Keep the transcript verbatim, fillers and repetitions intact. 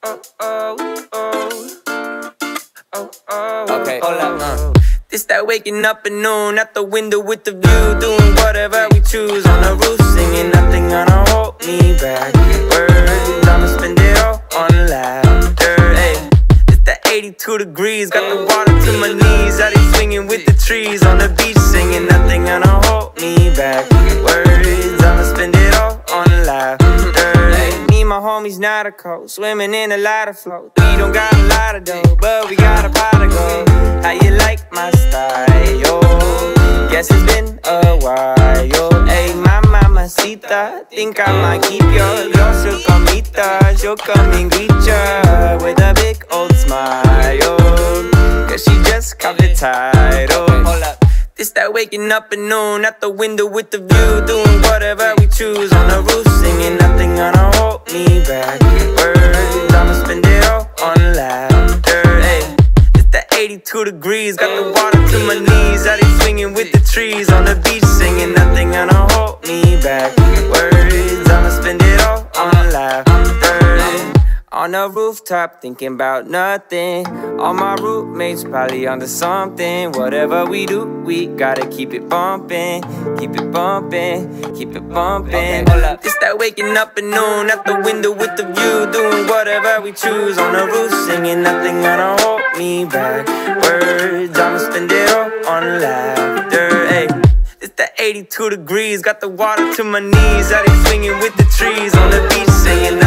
oh, oh, oh, oh, oh. Okay, hold up, uh. This that waking up at noon, at the window with the view, doing whatever we choose. On the roof, singing, nothing gonna hold me back. Words, I'ma spend it all on laughter. Hey, it's the eighty-two degrees, got the water to my knees. Out here swinging with the trees, on the beach singing, nothing gonna hold me back. Words, I'ma spend it all on laughter. Hey, me and my homies nautical, swimming in a lot of flow. We don't got a lot of dough, but we got a pot to go. How you like my style, yo? Guess it's been a while, yo. Hey, my mamacita, think I might keep your girl, she'll come meet her. She'll come and greet ya with a big old smile, yo. Cause she just caught the title. Hold up. This that waking up at noon, at the window with the view, doing whatever we choose. On the roof singing, nothing gonna hold me back. Words, I'ma spend it all on laughter. Hey, eighty-two degrees, got the water to my knees. Out here swinging with the trees, on the beach singing, nothing gonna hold me back. Words, I'ma spend it all on laughter. On the rooftop, thinking about nothing. All my roommates probably onto something. Whatever we do, we gotta keep it bumping. Keep it bumping, keep it bumping. Okay, this that waking up at noon, at the window with the view, doing whatever we choose. On the roof singing, nothing gonna hold me back. Words, I'ma spend it all on laughter. Hey, it's the eighty-two degrees, got the water to my knees. Out here swinging with the trees, on the beach singing.